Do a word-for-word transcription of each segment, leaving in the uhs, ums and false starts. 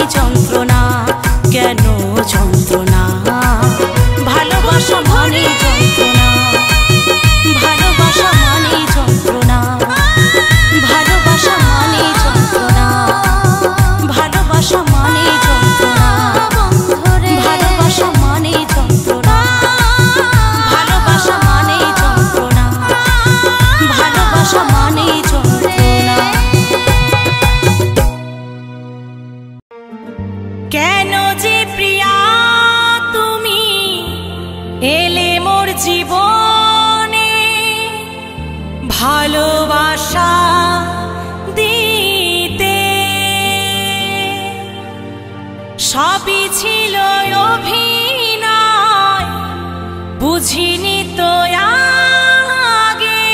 যন্ত্রণা, কেন যন্ত্রণা, ভালোবাসা মানে যন্ত্রণা, ভালোবাসা মানে যন্ত্রণা, ভালোবাসা মানে যন্ত্রণা, ভালোবাসা মানে যন্ত্রণা, ভালোবাসা মানে যন্ত্রণা, ভালোবাসা মানে যন্ত্রণা, ভালোবাসা মানে যন্ত্রণা। কেন যে প্রিয়া তুমি এলে মোর জীবনে, ভালোবাসা দিতে, সবই ছিল অভিনয়, বুঝিনি তো আগে,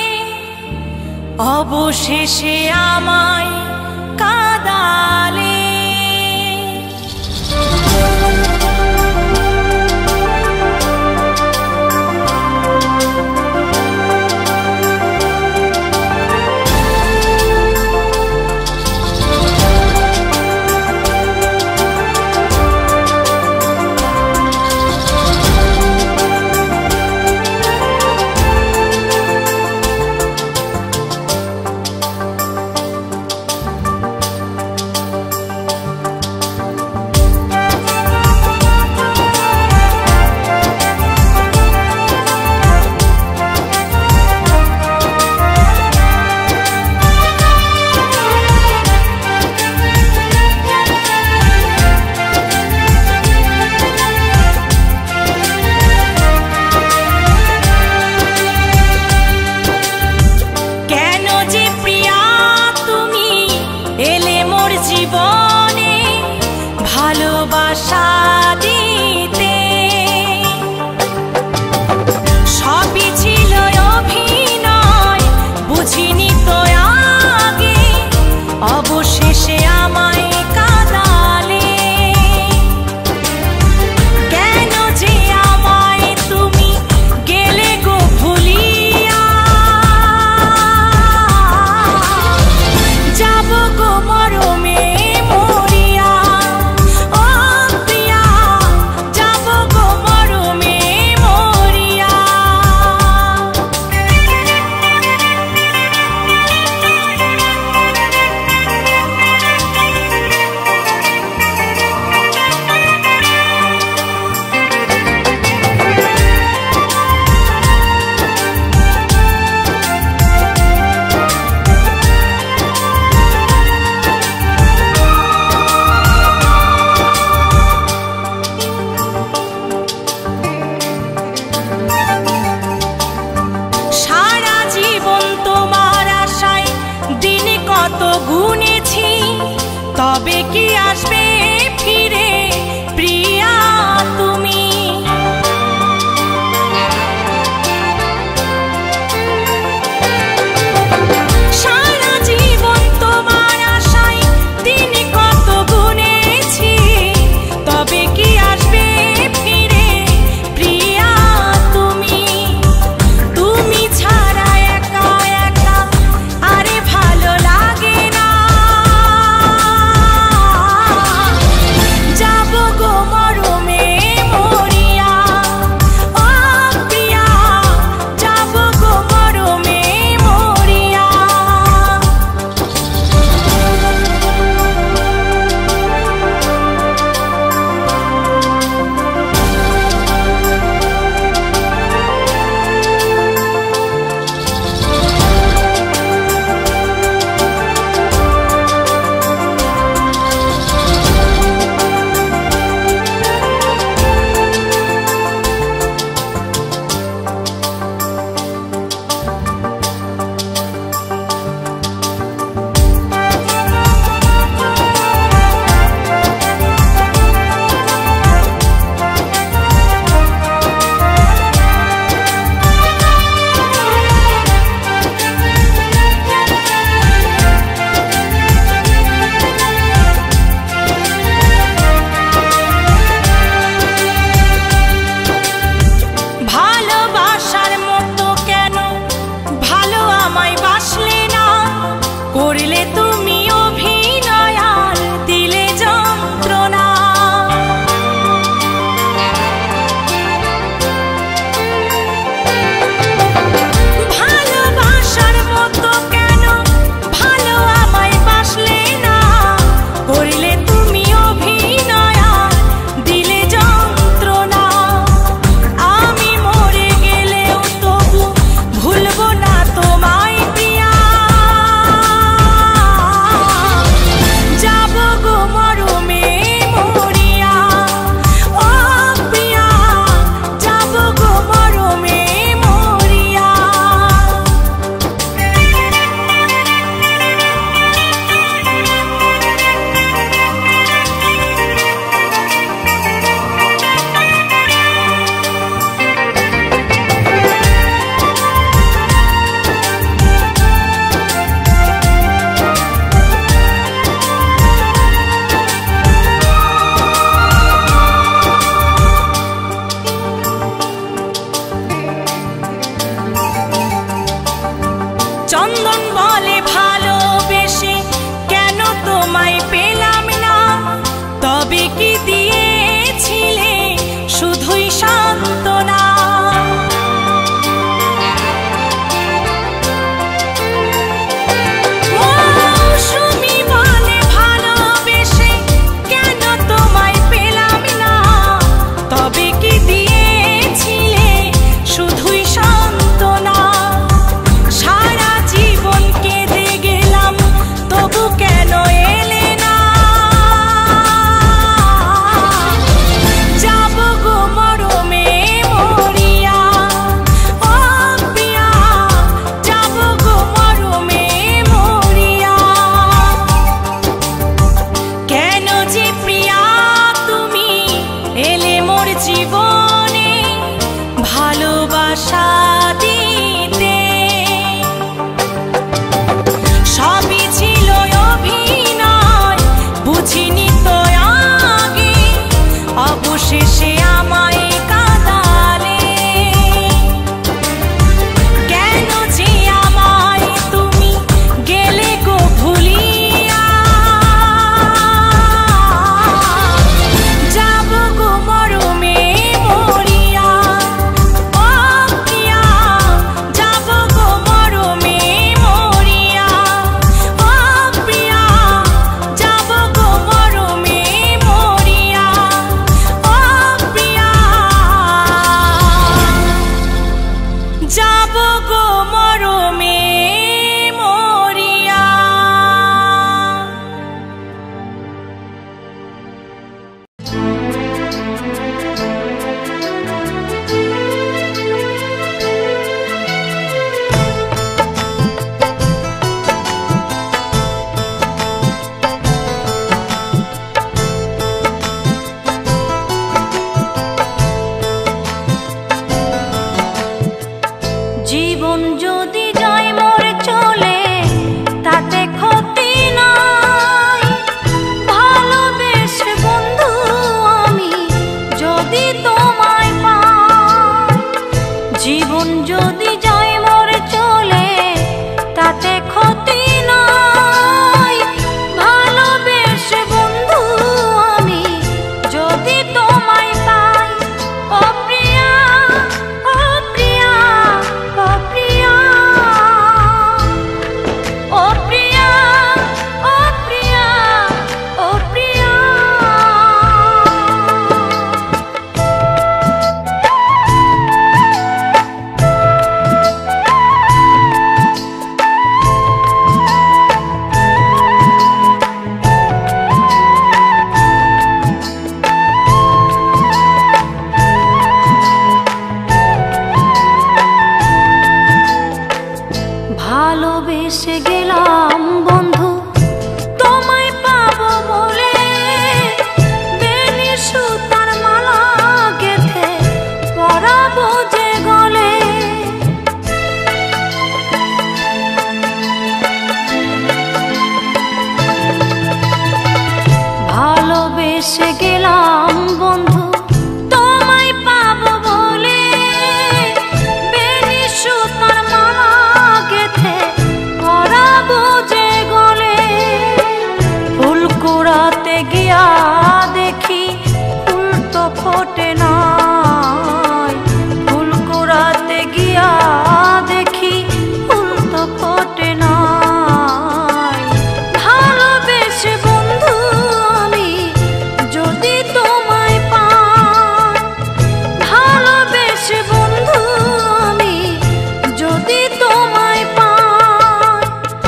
অবশেষে আমায় কাঁদালে। তবে কি আসবে ফিরে প্রিয়া তুমি? সারা জীবন তোমার আশায় দিন কত গুনেছি, তবে কি আসবে ফিরে প্রিয়া তুমি? তুমি ছাড়া একা একা আরে ভালো লাগে না, যাবো গো মরমে মরিয়া, ও প্রিয়া যাবো গো মরমে মরিয়া। ভালোবাসার মতো কেন ভালো আমায় বাসলে না, করলে তুমি অভিনয় আর দিলে যন্ত্রণা। চন্দন বলে ভালোবেসে কেন তোমায় পেলাম না, তবে কি দিয়েছিলে শুধুই সান্ত্বনা। মৌসুমী বলে ভালোবেসে কেন তোমায় পেলাম না, তবে কি দিয়েছিলে শুধুই সান্ত্বনা। সারা জীবন কেঁদে গেলাম তবু কেন এলে না, যাব গো মরমে মরিয়া। ও প্রিয়া যাব গো মরমে মরিয়া। কেন যে প্রিয়া তুমি এলে মোর জীবনে ভালোবাসা দিতে, সবই ছিল অভিনয় বুঝিনি তো আগে, অবশেষে আমায় কাঁদালে। কেন যে আমায় তুমি গেলে গো ভুলিয়া, যাব গো মরমে মরিয়া। ও প্রিয়া যাব গো মরমে মরিয়া। ও প্রিয়া যাব গো মরমে মরিয়া। ও প্রিয়া যাব গো মরমে মরিয়া। জীবন যদি যায় মোর চলে তাতে ক্ষতি নাই, ভালোবেসে বন্ধু আমি যদি তোমায় পাই। জীবন যদি যায় মোর চলে তাতে ক্ষতি নাই, ভালোবেসে বন্ধু আমি যদি তোমায় পাই। ও প্রিয়া ও প্রিয়া ও প্রিয়া ও প্রিয়া ও প্রিয়া ও প্রিয়া। ভালোবেসে গেলাম বন্ধু তোমায় পাবো বলে, বেনি সুতার মালা গেথে পরাবো যে গলে। ভালোবেসে গেলাম বন্ধু তোমায় পাবো বলে, বেনি সুতার মালা গেথে পরাবো যে গলে। ফুল কুড়াতে গিয়া দেখি ফুল তো ফোটে নাই, ফুল কুড়াতে গিয়া দেখি ফুল তো ফোটে নাই। ভালোবেসে বন্ধু আমি যদি তোমায় পাই, ভালোবেসে বন্ধু আমি যদি তোমায় পাই।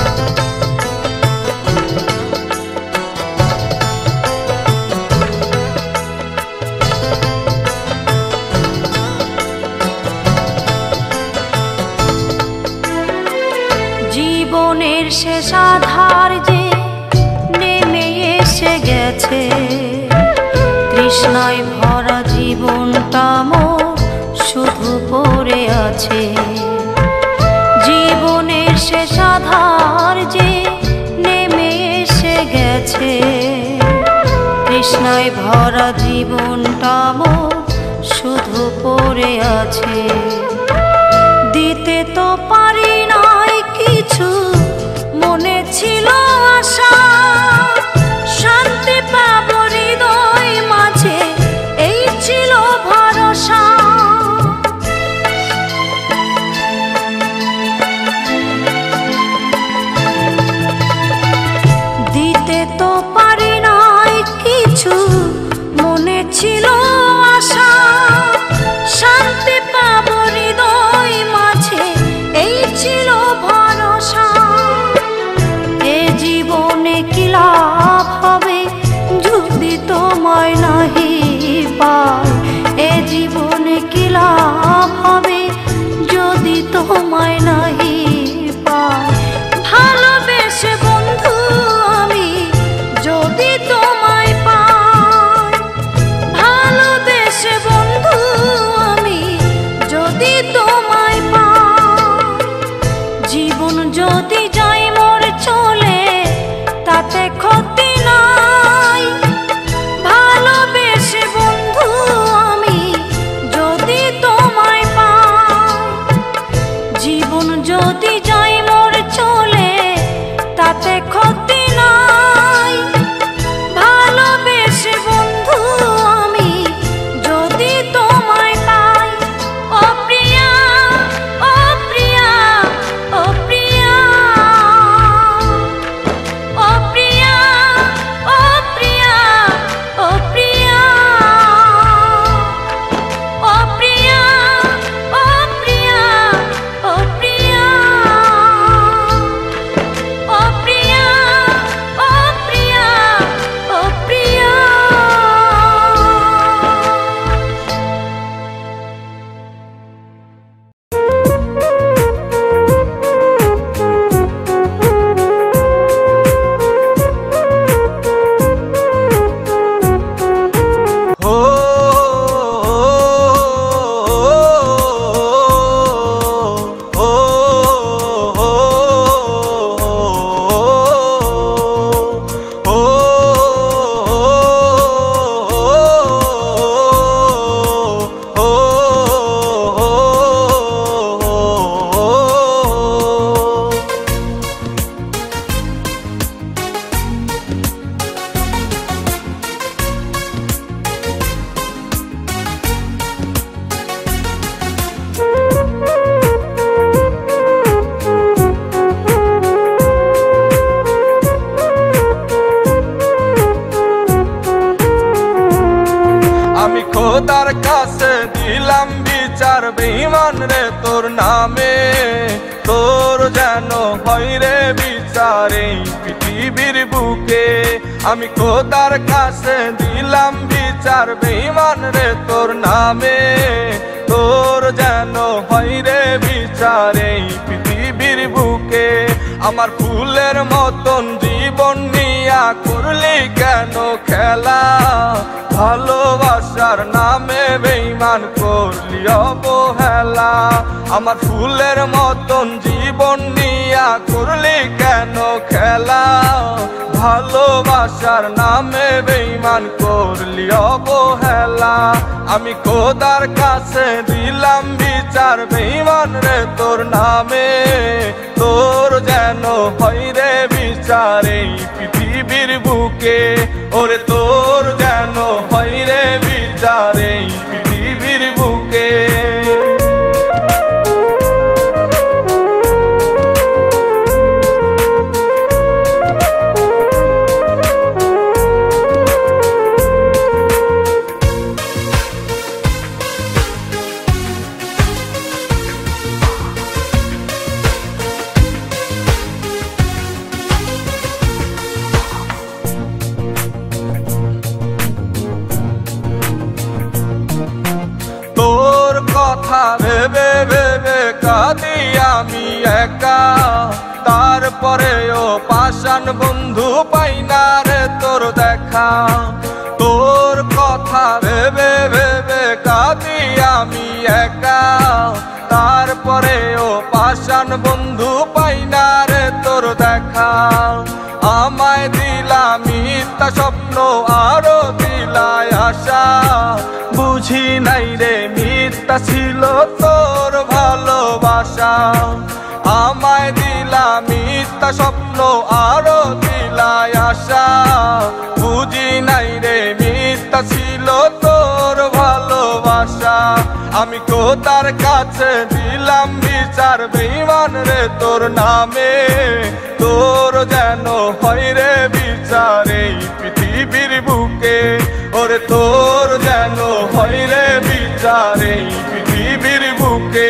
জীবনের শেষ আধার যে নেমে এসে গেছে, তৃষ্ণায় ভরা জীবনটা মোর শুধু পড়ে আছে। জীবনের শেষ আধার যে নেমে এসে গেছে, তৃষ্ণায় ভরা জীবনটা মোর শুধু পড়ে আছে। দিতে তো পারি নাই কিছু যদি যাই মোর চলে তাতে ক্ষতি নাই। ভালোবেসে বন্ধু আমি যদি তোমায় পাই, জীবন যদি যাই মোর চলে তাতে ক্ষতি নাই। ভালোবেসে বন্ধু আমি যদি তোমায় পাই। ও প্রিয়া, ও প্রিয়া, ও প্রিয়া, ও প্রিয়া, ও প্রিয়া, ও প্রিয়া, ও প্রিয়া, ও প্রিয়া, ও প্রিয়া, ও প্রিয়া, ও প্রিয়া, ও প্রিয়া। हो আমি খোদার কাছে দিলাম বিচার বেঈমান রে তোর নামে, তোর যেন হয় রে বিচার এই পৃথিবীর বুকে। আমি খোদার কাছে দিলাম বিচার বেঈমান রে তোর নামে, তোর যেন হয় রে বিচার এই পৃথিবীর বুকে। আমার ফুলের মতন জীবন নিয়া করলি কেন খেলা, ভালোবাসার নামে বেঈমান করলি অবহেলা। আমার ফুলের মতন জীবন নিয়া করলি কেন খেলা, ভালোবাসার নামে বেঈমান করলি অবহেলা। আমি খোদার কাছে দিলাম বিচার বেঈমান রে তোর নামে, তোর যেন হয় রে বিচার এই পৃথিবীর বুকে। ওরে তোর যেন হয় রে বিচার এই পৃথিবীর বুকে। তোর কথা ভেবে ভেবে কাঁদি আমি একা, তারপরেও পাষাণ বন্ধু পাই না রে তোর দেখা। তোর কথা ভেবে ভেবে কাঁদি আমি একা, তারপরেও পাষাণ বন্ধু পাই না রে তোর দেখা। আমায় দিলা মিথ্যা স্বপ্ন আরো দিলায় আশা, বুঝি নাই রে মিথ্যা ছিল তোর ভালোবাসা। আমায় দিলা মিথ্যা স্বপ্ন আরো দিলায় আশা, বুঝি নাই রে মিথ্যা ছিল তোর ভালোবাসা। আমি খোদার কাছে দিলাম বিচার বেঈমান রে তোর নামে, তোর যেন হয় রে বিচার এই পৃথিবীর বুকে। ওরে তোর যেন হয় রে বিচার এই পৃথিবীর বুকে।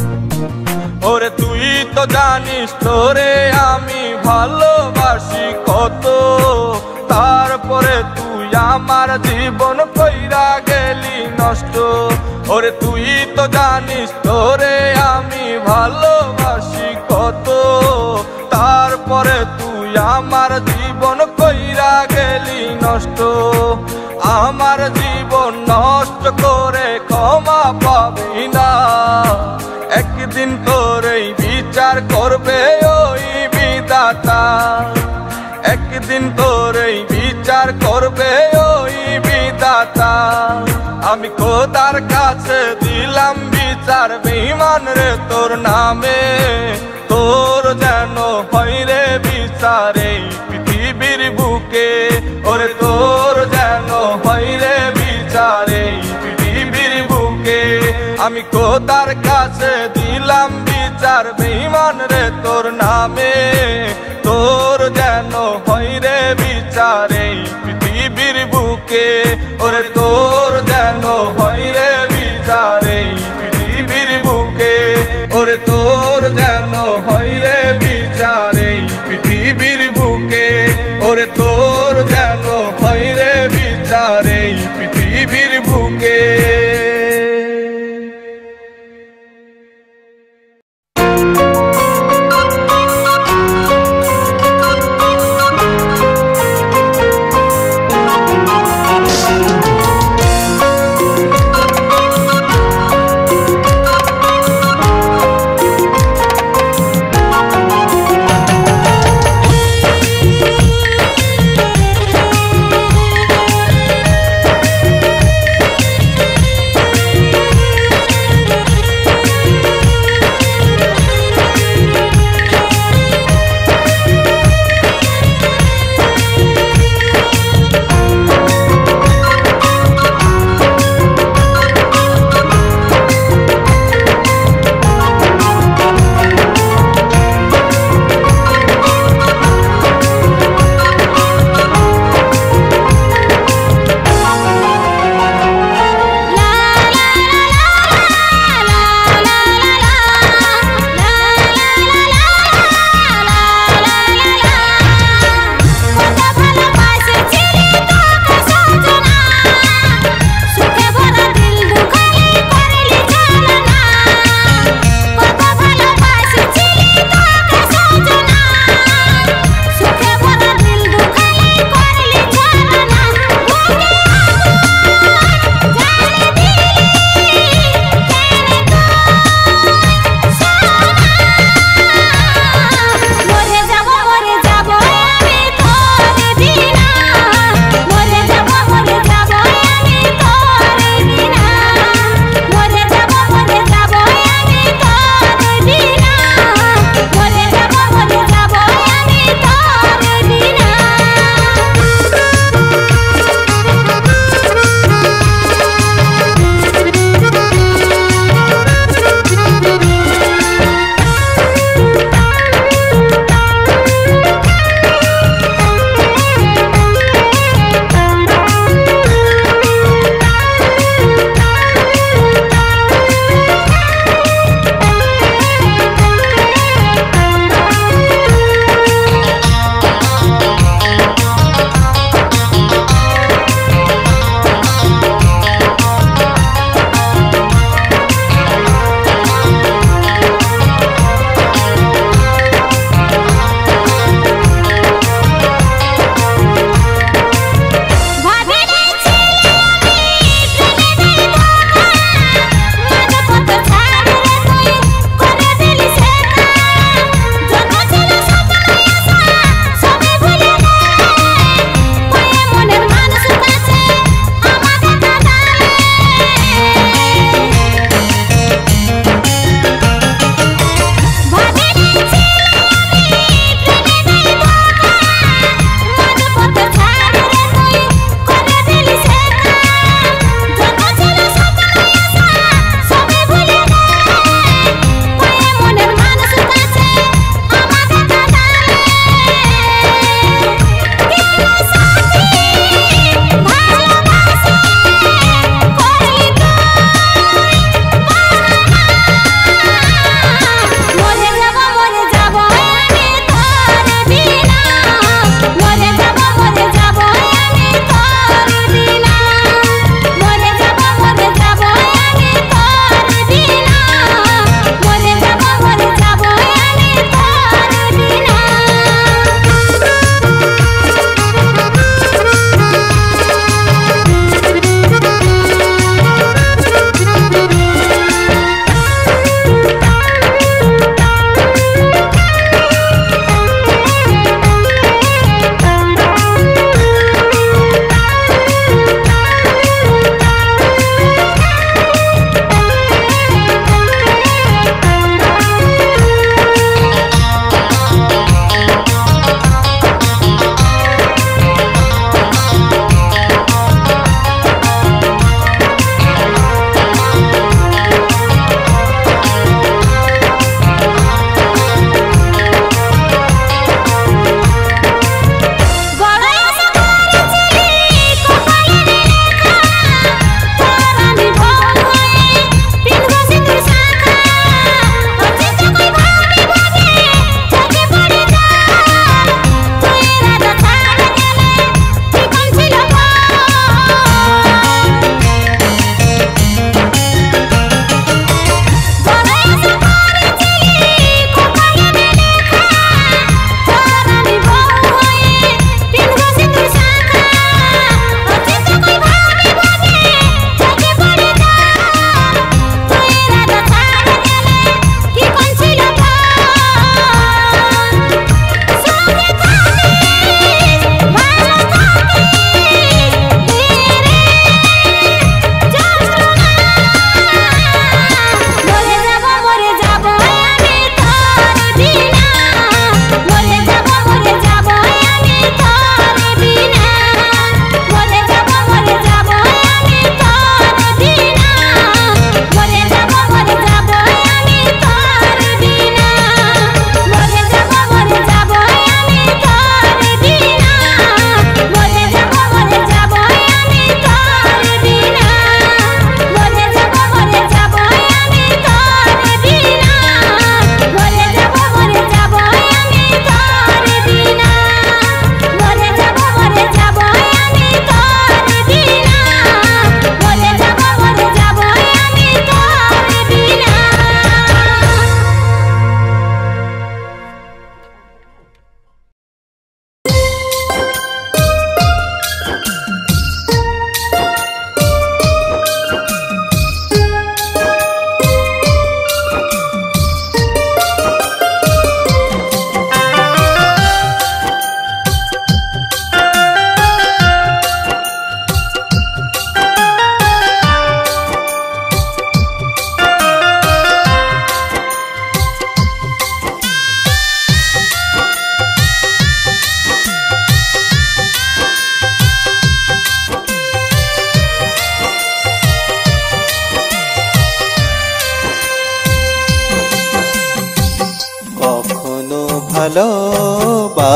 ওরে তুই তো জানিস তোরে আমি ভালোবাসি। কত, তারপরে তুই আমার জীবন কইরা গেলি নষ্ট। ওরে তুই তো জানিস তোরে আমি ভালোবাসি কত, তারপরে তুই আমার জীবন কইরা গেলি নষ্ট। আমার জীবন নষ্ট করে ক্ষমা পাবি না, একদিন তোরেই বিচার করবে ওই বিধাতা, একদিন তোরেই বিচার করবে ওই বিধাতা। আমি খোদার কাছে দিলাম বিচার বেঈমান রে তোর নামে, তোর যেন হয় রে বিচার এই পৃথিবীর বুকে। ওরে তোর যেন হয় রে বিচার এই পৃথিবীর বুকে। আমি খোদার কাছে দিলাম বিচার বেঈমান রে তোর নামে, তোর যেন হয় রে বিচার এই পৃথিবীর বুকে। ওরে তোর যেন হয় রে বিচার এই পৃথিবীর বুকে। ওরে তোর যেন হয় রে বিচার এই পৃথিবীর বুকে। ওরে তোর যেন হয় রে বিচার এই পৃথিবীর বুকে।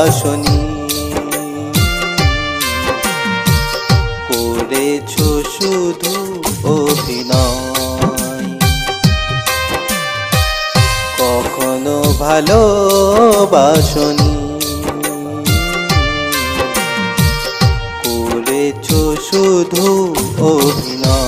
ভালোবাসনি, করেছো শুধু অভিনয়। কখনো ভালোবাসনি, করেছো শুধু অভিনয়।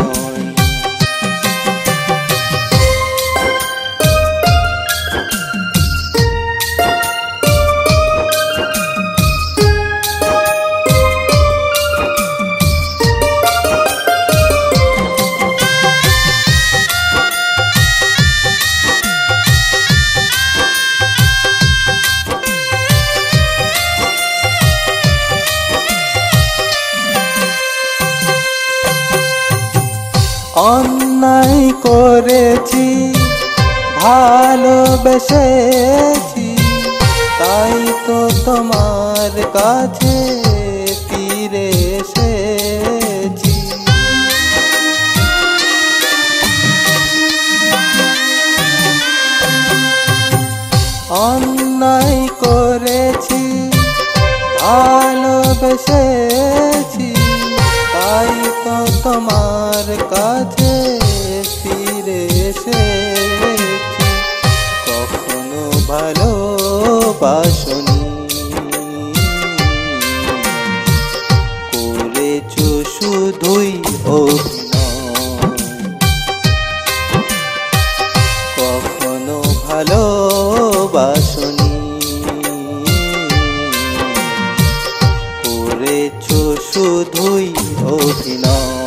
অন্যায় করেছি, ভালোবেসেছি, তাই তো তোমার কাছে ফিরে এসেছি। অন্যায় করেছি, ভালোবেসেছি, তাই তো তোমার কাছে ফিরে এসেছি। কখনো ভালোবাসনি, করেছো শুধুই অভিনয়। কখনো ভালোবাসনি, করেছো শুধুই অভিনয়।